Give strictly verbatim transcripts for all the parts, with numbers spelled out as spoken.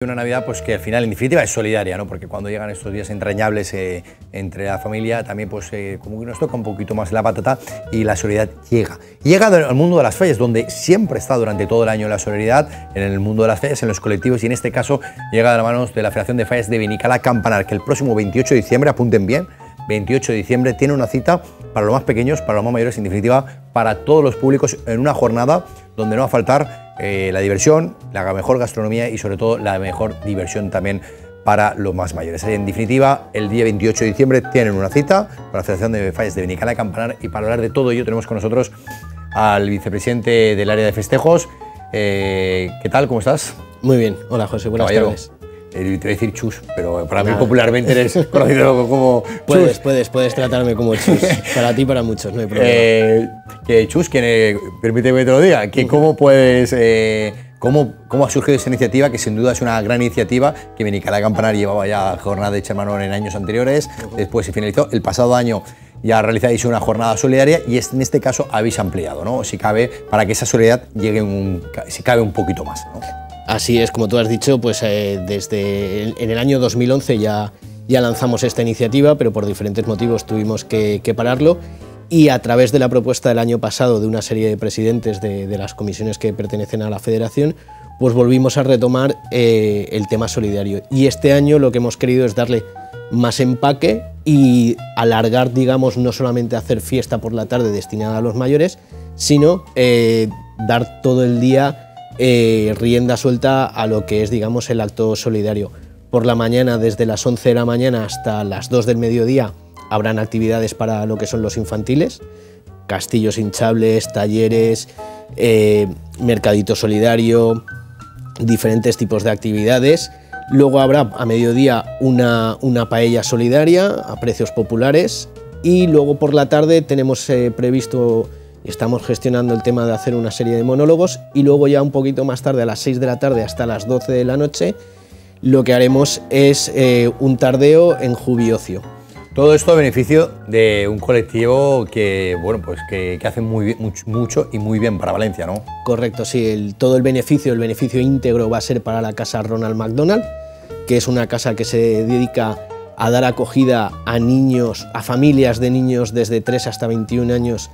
Una Navidad pues que al final en definitiva es solidaria, ¿no? Porque cuando llegan estos días entrañables eh, entre la familia también pues eh, como que nos toca un poquito más la patata y la solidaridad llega. Llega al mundo de las fallas, donde siempre está durante todo el año la solidaridad, en el mundo de las fallas, en los colectivos, y en este caso llega de las manos de la Federación de Fallas de Benicalá Campanar, que el próximo veintiocho de diciembre, apunten bien, veintiocho de diciembre tiene una cita para los más pequeños, para los más mayores, en definitiva para todos los públicos, en una jornada donde no va a faltar Eh, la diversión, la mejor gastronomía y sobre todo la mejor diversión también para los más mayores. En definitiva, el día veintiocho de diciembre tienen una cita con la Federación de Fallas de Benicalá Campanar, y para hablar de todo ello tenemos con nosotros al vicepresidente del área de festejos. Eh, ¿Qué tal? ¿Cómo estás? Muy bien. Hola, José. Buenas Caballero. tardes. Eh, te voy a decir Chus, pero para Nada. mí popularmente eres conocido como Chus. Puedes, puedes, puedes tratarme como Chus. Para ti, para muchos, no hay problema. Eh, que Chus, que eh, permíteme que te lo diga, que cómo puedes, eh, cómo, cómo ha surgido esta iniciativa, que sin duda es una gran iniciativa, que Benicalá Campanar llevaba ya jornada de Chamanor en años anteriores, uh-huh. Después se finalizó, el pasado año ya realizáis una jornada solidaria y es, en este caso habéis ampliado, ¿no? Si cabe, para que esa solidaridad llegue un, si cabe un poquito más, ¿no? Así es, como tú has dicho, pues eh, desde el, en el año dos mil once ya, ya lanzamos esta iniciativa, pero por diferentes motivos tuvimos que, que pararlo, y a través de la propuesta del año pasado de una serie de presidentes de, de las comisiones que pertenecen a la federación, pues volvimos a retomar eh, el tema solidario. Y este año lo que hemos querido es darle más empaque y alargar, digamos, no solamente hacer fiesta por la tarde destinada a los mayores, sino eh, dar todo el día Eh, rienda suelta a lo que es, digamos, el acto solidario. Por la mañana, desde las once de la mañana hasta las dos del mediodía, habrán actividades para lo que son los infantiles, castillos hinchables, talleres, eh, mercadito solidario, diferentes tipos de actividades. Luego habrá a mediodía una, una paella solidaria a precios populares, y luego por la tarde tenemos eh, previsto, estamos gestionando el tema de hacer una serie de monólogos, y luego ya un poquito más tarde, a las seis de la tarde hasta las doce de la noche, lo que haremos es eh, un tardeo en Jubiocio. Todo esto a beneficio de un colectivo que, bueno, pues que, que hace muy bien, mucho, mucho y muy bien para Valencia, ¿no? Correcto, sí. El, todo el beneficio, el beneficio íntegro va a ser para la Casa Ronald McDonald, que es una casa que se dedica a dar acogida a niños, a familias de niños desde tres hasta veintiún años,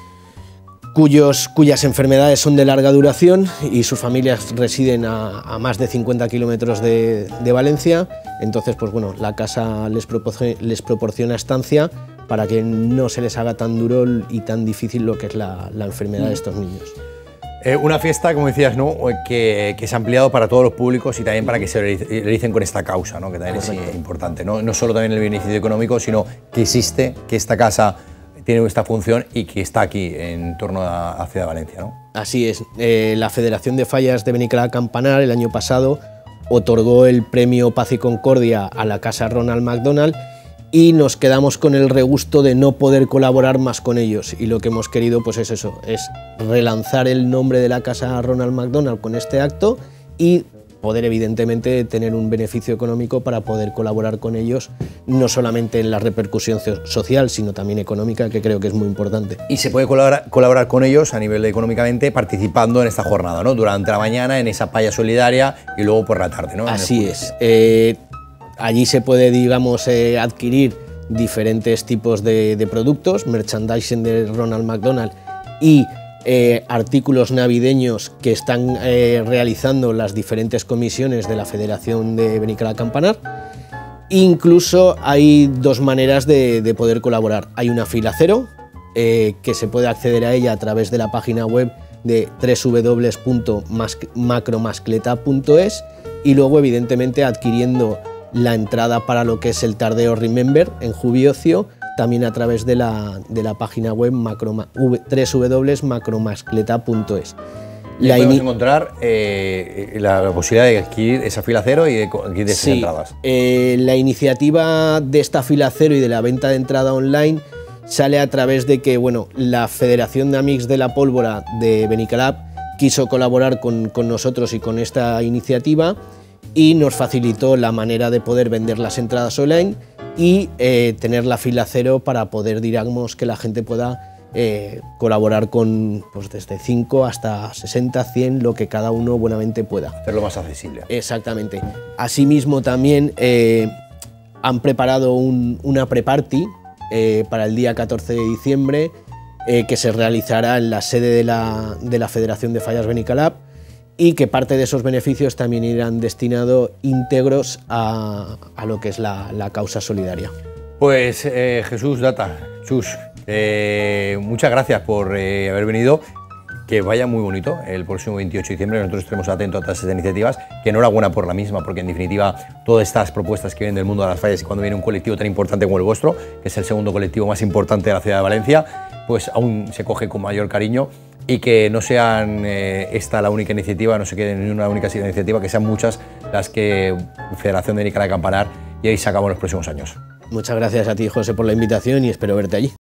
Cuyos, cuyas enfermedades son de larga duración y sus familias residen a, a más de cincuenta kilómetros de, de Valencia. Entonces, pues bueno, la casa les proporciona, les proporciona estancia para que no se les haga tan duro y tan difícil lo que es la, la enfermedad de estos niños. Eh, una fiesta, como decías, ¿no? que, que se ha ampliado para todos los públicos y también para que se realicen con esta causa, ¿no? Que también Correcto. Es importante, ¿no? No solo también el beneficio económico, sino que existe, que esta casa tiene esta función y que está aquí en torno a, a Ciudad de Valencia, ¿no? Así es. Eh, la Federación de Fallas de Benicalá Campanar el año pasado otorgó el premio Paz y Concordia a la Casa Ronald McDonald, y nos quedamos con el regusto de no poder colaborar más con ellos, y lo que hemos querido pues es eso, es relanzar el nombre de la Casa Ronald McDonald con este acto y poder evidentemente tener un beneficio económico para poder colaborar con ellos, no solamente en la repercusión social, sino también económica, que creo que es muy importante. Y se puede colaborar, colaborar con ellos a nivel de económicamente participando en esta jornada, ¿no? Durante la mañana en esa paella solidaria y luego por la tarde, ¿no? Así es. Eh, allí se puede, digamos, eh, adquirir diferentes tipos de, de productos, merchandising de Ronald McDonald y Eh, artículos navideños que están eh, realizando las diferentes comisiones de la Federación de Benicalá Campanar. Incluso hay dos maneras de, de poder colaborar. Hay una fila cero, eh, que se puede acceder a ella a través de la página web de doble u doble u doble u punto macromascleta punto es, y luego evidentemente adquiriendo la entrada para lo que es el tardeo Remember en Jubiocio, también a través de la, de la página web doble u doble u doble u punto macromascleta punto es. Y podemos encontrar eh, la, la posibilidad de adquirir esa fila cero y de adquirir esas sí, entradas. Eh, la iniciativa de esta fila cero y de la venta de entrada online sale a través de que, bueno, la Federación de Amics de la Pólvora de Benicalá quiso colaborar con, con nosotros y con esta iniciativa, y nos facilitó la manera de poder vender las entradas online y eh, tener la fila cero para poder, digamos, que la gente pueda eh, colaborar con pues, desde cinco hasta sesenta, cien, lo que cada uno buenamente pueda. Hacerlo más accesible. Exactamente. Asimismo también eh, han preparado un, una pre-party eh, para el día catorce de diciembre eh, que se realizará en la sede de la, de la Federación de Fallas Benicalap, y que parte de esos beneficios también irán destinados íntegros a, a lo que es la, la causa solidaria. Pues eh, Jesús Data, Chus, eh, muchas gracias por eh, haber venido. Que vaya muy bonito el próximo veintiocho de diciembre. Nosotros estaremos atentos a todas estas iniciativas, que enhorabuena por la misma, porque en definitiva todas estas propuestas que vienen del mundo de las fallas, y cuando viene un colectivo tan importante como el vuestro, que es el segundo colectivo más importante de la ciudad de Valencia, pues aún se coge con mayor cariño, y que no sean eh, esta la única iniciativa, no se quede ni una única iniciativa, que sean muchas las que Federación de Benicalap de Campanar y ahí sacamos los próximos años. Muchas gracias a ti, José, por la invitación, y espero verte allí.